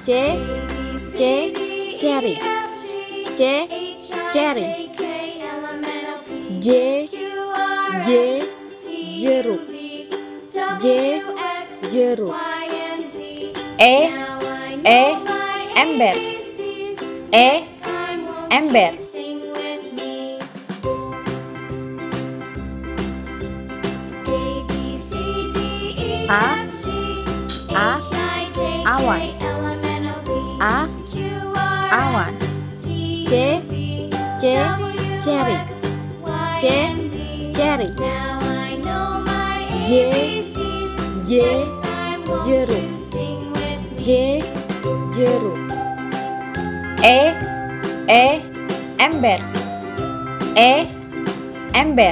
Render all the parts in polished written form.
C cherry, C cherry. J jeruk, J jeruk. E ember, E ember. A awan, A awan. C cherry, C cherry. J jeruk, J jeruk. E ember, E ember.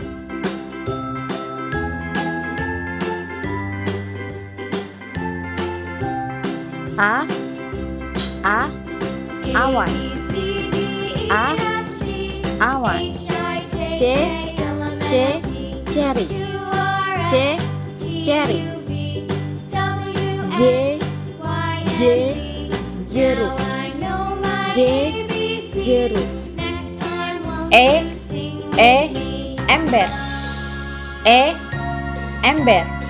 A awan, A awan. C cherry, C cherry. J jeruk, J jeruk. E ember, E ember.